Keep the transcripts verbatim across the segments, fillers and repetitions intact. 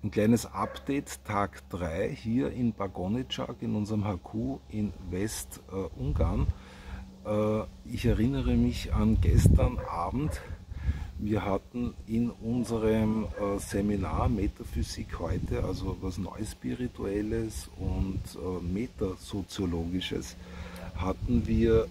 Ein kleines Update, Tag drei hier in Bagonicag in unserem H Q in Westungarn. Äh, ich erinnere mich an gestern Abend. Wir hatten in unserem äh, Seminar Metaphysik heute, also was Neuspirituelles und äh, Metasoziologisches, hatten wir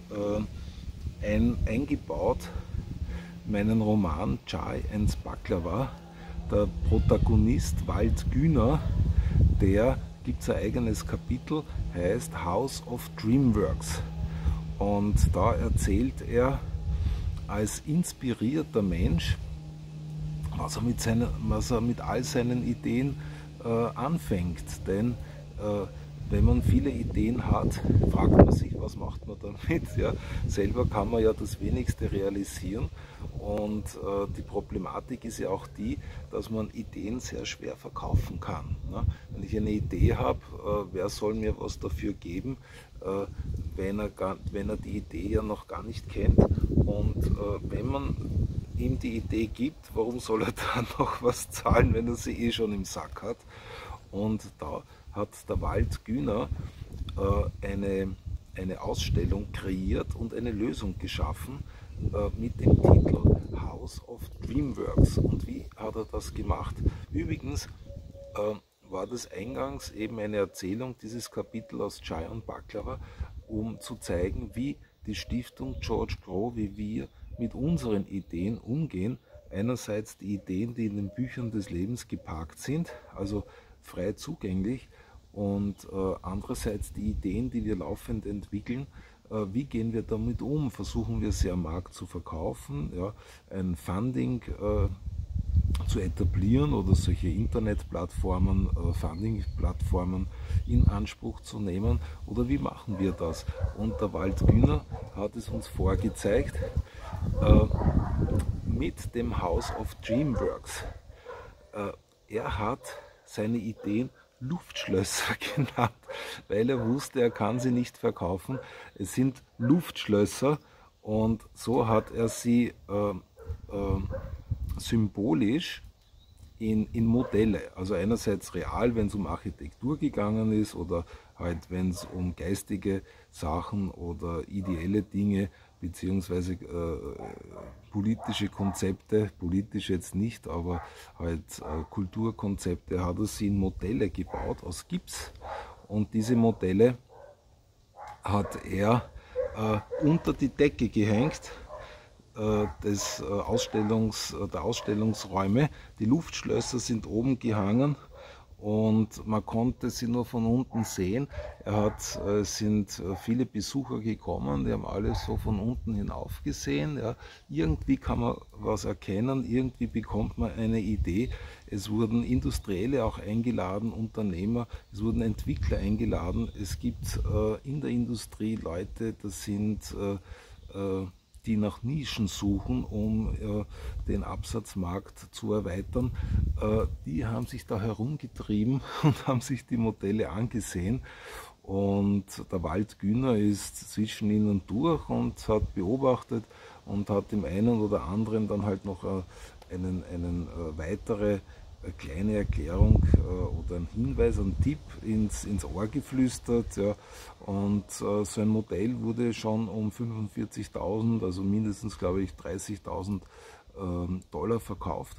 äh, ein, eingebaut meinen Roman Chai and Baklava. Der Protagonist Walt Güner, der gibt sein eigenes Kapitel, heißt House of Dreamworks. Und da erzählt er als inspirierter Mensch, was er mit, seine, was er mit all seinen Ideen äh, anfängt. Denn äh, wenn man viele Ideen hat, fragt man sich, was macht man damit? Ja? Selber kann man ja das Wenigste realisieren. Und äh, die Problematik ist ja auch die, dass man Ideen sehr schwer verkaufen kann. Ne? Wenn ich eine Idee habe, äh, wer soll mir was dafür geben, äh, wenn, er gar, wenn er die Idee ja noch gar nicht kennt. Und äh, wenn man ihm die Idee gibt, warum soll er dann noch was zahlen, wenn er sie eh schon im Sack hat? Und da hat der Walt Güner äh, eine, eine Ausstellung kreiert und eine Lösung geschaffen äh, mit dem Titel House of Dreamworks. Und wie hat er das gemacht? Übrigens äh, war das eingangs eben eine Erzählung dieses Kapitel aus Chai und Baklava, um zu zeigen, wie die Stiftung George Grow, wie wir mit unseren Ideen umgehen. Einerseits die Ideen, die in den Büchern des Lebens geparkt sind, also frei zugänglich, und äh, andererseits die Ideen, die wir laufend entwickeln. Äh, wie gehen wir damit um? Versuchen wir sie am Markt zu verkaufen, ja, ein Funding äh, zu etablieren oder solche Internetplattformen, äh, Funding-Plattformen in Anspruch zu nehmen, oder wie machen wir das? Und der Walt Güner hat es uns vorgezeigt äh, mit dem House of Dreamworks. Äh, er hat seine Ideen Luftschlösser genannt, weil er wusste, er kann sie nicht verkaufen. Es sind Luftschlösser, und so hat er sie äh, äh, symbolisch in, in Modelle, also einerseits real, wenn es um Architektur gegangen ist, oder halt wenn es um geistige Sachen oder ideelle Dinge beziehungsweise äh, politische Konzepte, politisch jetzt nicht, aber halt äh, Kulturkonzepte, hat er sie in Modelle gebaut aus Gips, und diese Modelle hat er äh, unter die Decke gehängt des Ausstellungs, der Ausstellungsräume. Die Luftschlösser sind oben gehangen und man konnte sie nur von unten sehen. Er hat, es sind viele Besucher gekommen, die haben alle so von unten hinauf gesehen. Ja. Irgendwie kann man was erkennen, irgendwie bekommt man eine Idee. Es wurden Industrielle auch eingeladen, Unternehmer, es wurden Entwickler eingeladen. Es gibt äh, in der Industrie Leute, das sind äh, äh, die nach Nischen suchen, um äh, den Absatzmarkt zu erweitern. Äh, die haben sich da herumgetrieben und haben sich die Modelle angesehen. Und der Walt Güner ist zwischen ihnen durch und hat beobachtet und hat dem einen oder anderen dann halt noch äh, einen, einen äh, weitere kleine Erklärung äh, oder einen Hinweis, einen Tipp ins, ins Ohr geflüstert. Ja. Und äh, so ein Modell wurde schon um fünfundvierzigtausend, also mindestens, glaube ich, dreißigtausend äh, Dollar verkauft.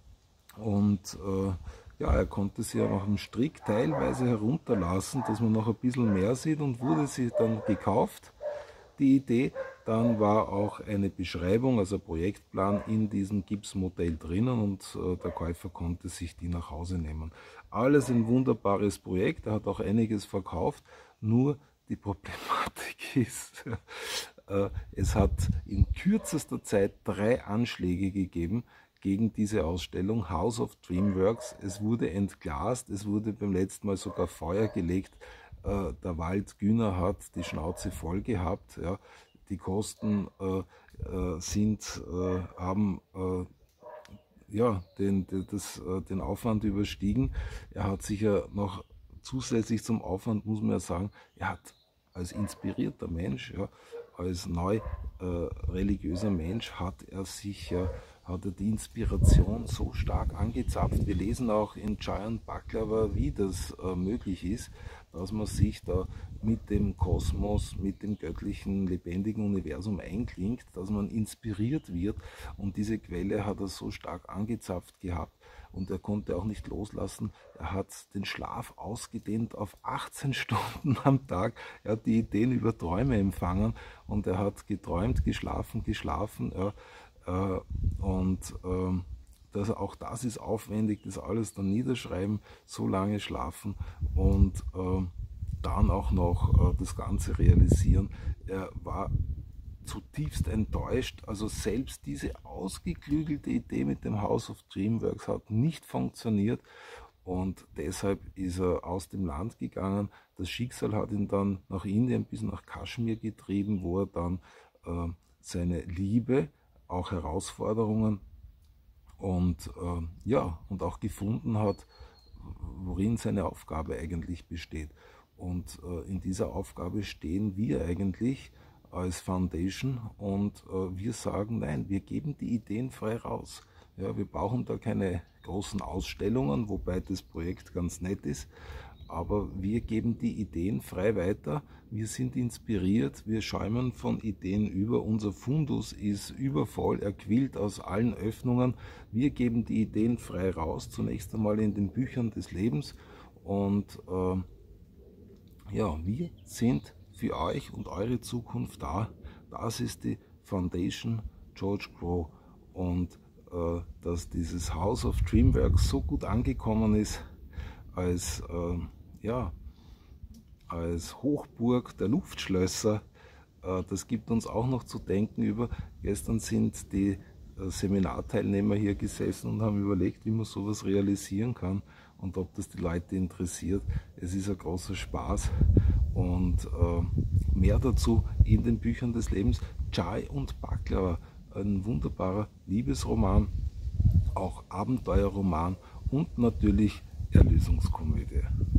Und äh, ja, er konnte sie auch am Strick teilweise herunterlassen, dass man noch ein bisschen mehr sieht, und wurde sie dann gekauft, die Idee. Dann war auch eine Beschreibung, also ein Projektplan in diesem Gipsmodell drinnen, und äh, der Käufer konnte sich die nach Hause nehmen. Alles ein wunderbares Projekt, er hat auch einiges verkauft, nur die Problematik ist, äh, es hat in kürzester Zeit drei Anschläge gegeben gegen diese Ausstellung House of Dreamworks. Es wurde entglast, es wurde beim letzten Mal sogar Feuer gelegt. Äh, der Walt Güner hat die Schnauze voll gehabt. Ja. Die Kosten äh, äh, sind, äh, haben äh, ja, den, den, das, äh, den Aufwand überstiegen. Er hat sich ja noch zusätzlich zum Aufwand, muss man ja sagen, er hat als inspirierter Mensch, ja, als neu äh, religiöser Mensch, hat er sich ja hat er die Inspiration so stark angezapft. Wir lesen auch in Chai und Baklava, wie das äh, möglich ist, dass man sich da mit dem Kosmos, mit dem göttlichen, lebendigen Universum einklingt, dass man inspiriert wird, und diese Quelle hat er so stark angezapft gehabt und er konnte auch nicht loslassen. Er hat den Schlaf ausgedehnt auf achtzehn Stunden am Tag. Er hat die Ideen über Träume empfangen und er hat geträumt, geschlafen, geschlafen. Ja, äh, und äh, das, auch das ist aufwendig, das alles dann niederschreiben, so lange schlafen und äh, dann auch noch äh, das Ganze realisieren. Er war zutiefst enttäuscht. Also selbst diese ausgeklügelte Idee mit dem House of Dreamworks hat nicht funktioniert und deshalb ist er aus dem Land gegangen. Das Schicksal hat ihn dann nach Indien bis nach Kaschmir getrieben, wo er dann äh, seine Liebe, auch Herausforderungen und äh, ja, und auch gefunden hat, worin seine Aufgabe eigentlich besteht. Und äh, in dieser Aufgabe stehen wir eigentlich als Foundation und äh, wir sagen, nein, wir geben die Ideen frei raus. Ja, wir brauchen da keine großen Ausstellungen, wobei das Projekt ganz nett ist, aber wir geben die Ideen frei weiter. Wir sind inspiriert, wir schäumen von Ideen über, unser Fundus ist übervoll, er quillt aus allen Öffnungen. Wir geben die Ideen frei raus, zunächst einmal in den Büchern des Lebens, und äh, ja, wir sind für euch und eure Zukunft da. Das ist die Foundation George Grow, und äh, dass dieses House of Dreamworks so gut angekommen ist als, äh, ja, als Hochburg der Luftschlösser, äh, das gibt uns auch noch zu denken über. Gestern sind die äh, Seminarteilnehmer hier gesessen und haben überlegt, wie man sowas realisieren kann und ob das die Leute interessiert. Es ist ein großer Spaß. Und äh, mehr dazu in den Büchern des Lebens. Chai und Baklava, ein wunderbarer Liebesroman, auch Abenteuerroman und natürlich Erlösungskomödie.